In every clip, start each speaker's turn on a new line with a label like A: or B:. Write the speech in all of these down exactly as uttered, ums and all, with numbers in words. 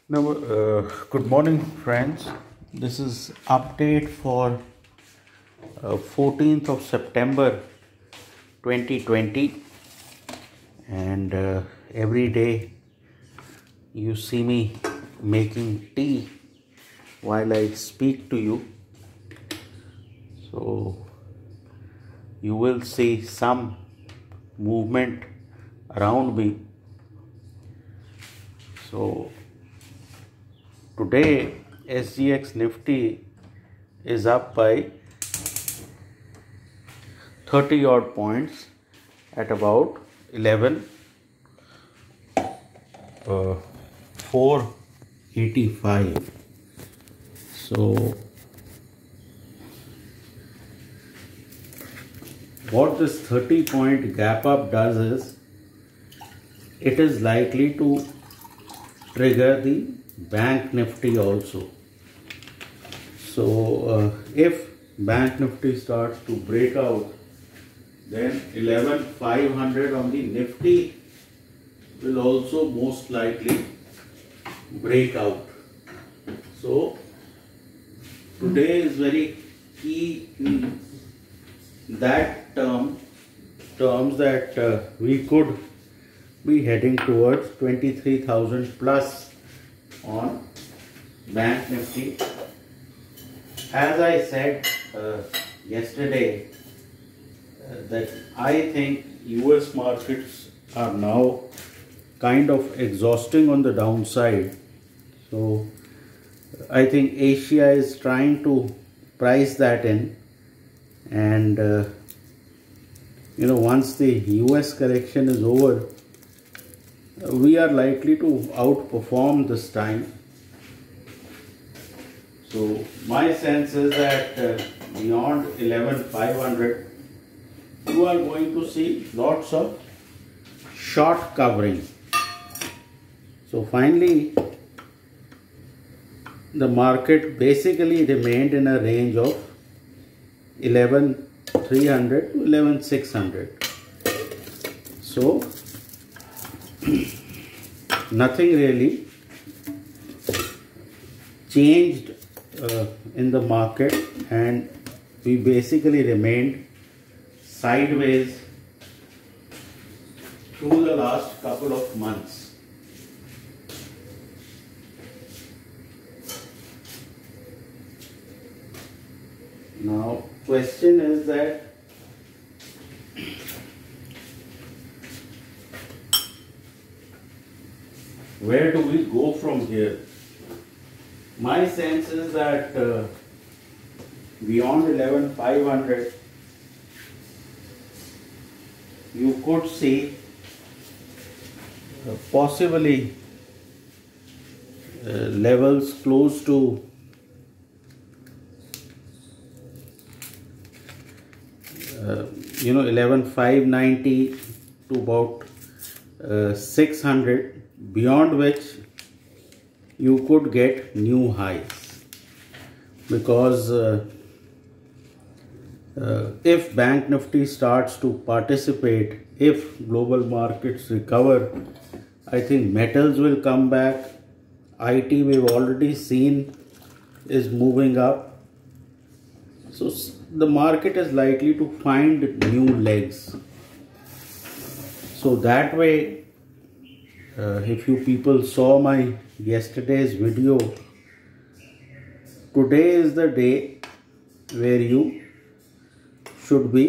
A: Now, uh, good morning, friends. This is update for uh, fourteenth of September twenty twenty, and uh, every day you see me making tea while I speak to you. So you will see some movement around me. So today S G X Nifty is up by thirty odd points at about eleven uh, four eighty-five. So what this thirty point gap up does is it is likely to trigger the Bank Nifty also. So uh, if Bank Nifty starts to break out, then eleven five hundred on the Nifty will also most likely break out. So today is very key in that term, terms that uh, we could be heading towards twenty-three thousand plus on Bank Nifty. As I said uh, yesterday, uh, that I think U S markets are now kind of exhausting on the downside. So I think Asia is trying to price that in, and uh, you know, once the U S correction is over, we are likely to outperform this time. So my sense is that uh, beyond eleven five hundred, you are going to see lots of short covering. So finally, the market basically remained in a range of eleven three hundred to eleven six hundred. So nothing really changed uh, in the market, and we basically remained sideways through the last couple of months. Now, question is that where do we go from here? My sense is that uh, beyond eleven five hundred, you could see uh, possibly uh, levels close to uh, you know eleven five ninety to about uh, six hundred, beyond which you could get new highs, because uh, uh, if Bank Nifty starts to participate, if global markets recover, I think metals will come back. I T we've already seen is moving up. So the market is likely to find new legs. So that way, Uh, if you people saw my yesterday's video, today is the day where you should be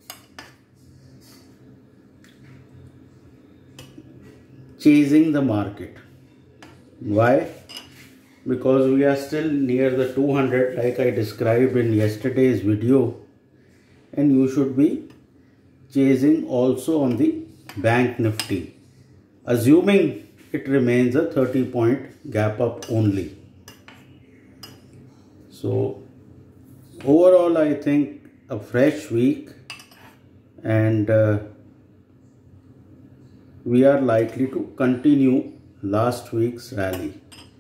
A: chasing the market. Why? Because we are still near the two hundred, like I described in yesterday's video, and you should be chasing also on the Bank Nifty, assuming it remains a thirty point gap up only. So overall, I think a fresh week, and uh, we are likely to continue last week's rally.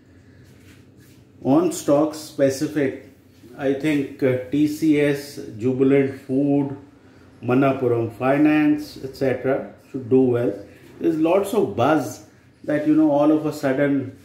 A: On stocks specific, I think uh, T C S, Jubilant Food, Manappuram Finance, et cetera should do well. There's lots of buzz that, you know, all of a sudden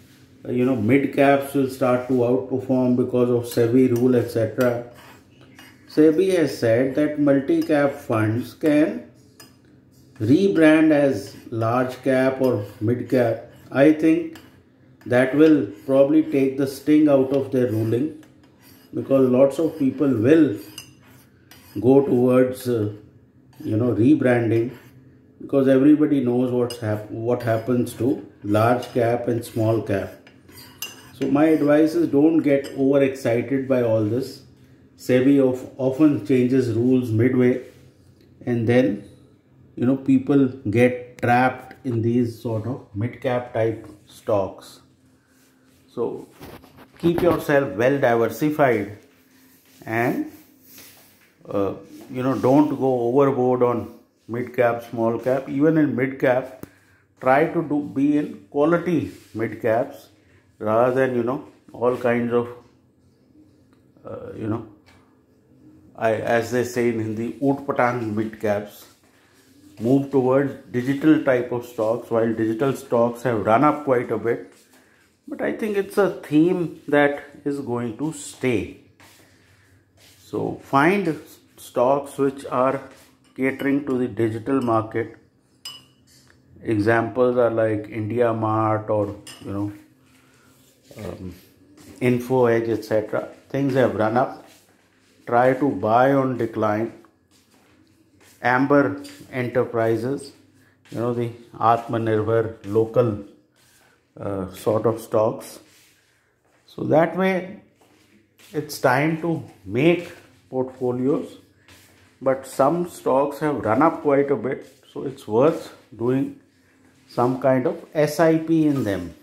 A: uh, you know, mid caps will start to outperform because of SEBI rule, et cetera. SEBI has said that multi-cap funds can rebrand as large cap or mid cap. I think that will probably take the sting out of their ruling, because lots of people will go towards uh, you know, rebranding, because everybody knows what's hap what happens to large cap and small cap. So my advice is, don't get overexcited by all this. SEBI of, often changes rules midway, and then, you know, people get trapped in these sort of mid-cap type stocks. So keep yourself well diversified, and uh, you know, don't go overboard on mid-cap, small cap. Even in mid-cap, try to do be in quality mid-caps rather than, you know, all kinds of uh, you know, I, as they say in Hindi, oot patang mid-caps. Move towards digital type of stocks, while digital stocks have run up quite a bit. But I think it's a theme that is going to stay. So find stocks which are catering to the digital market. Examples are like IndiaMart or, you know, um, Info Edge, et cetera. Things have run up. Try to buy on decline. Amber Enterprises, you know, the Atmanirbhar local uh, sort of stocks. So that way it's time to make portfolios, but some stocks have run up quite a bit, so it's worth doing some kind of S I P in them.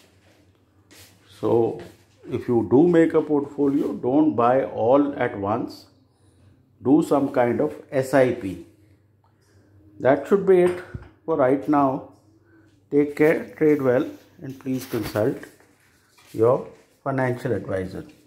A: So if you do make a portfolio, don't buy all at once. Do some kind of S I P. That should be it for right now. Take care, trade well, and please consult your financial advisor.